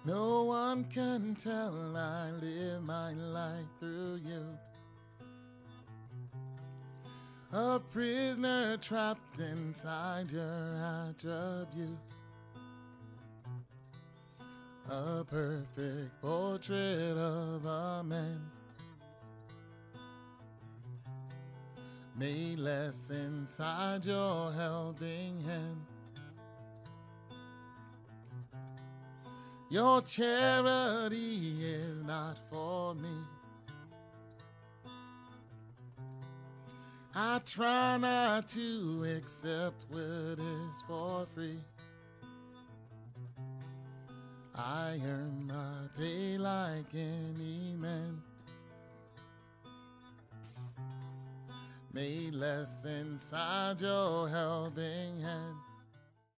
No one can tell I live my life through you. A prisoner trapped inside your attributes. A perfect portrait of a man, made less inside your helping hand. Your charity is not for me. I try not to accept what is for free. I earn my pay like any man, made less inside your helping hand.